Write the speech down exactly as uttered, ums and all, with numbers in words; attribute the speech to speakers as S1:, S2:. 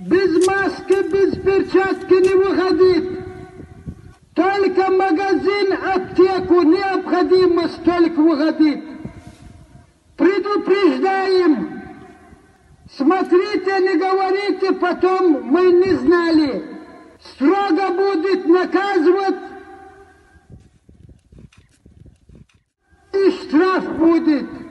S1: Без маски, без перчатки не выходить. Только магазин, аптеку необходимо столько выходить. Предупреждаем. Смотрите, не говорите, потом мы не знали. Строго будет наказывать. И штраф будет.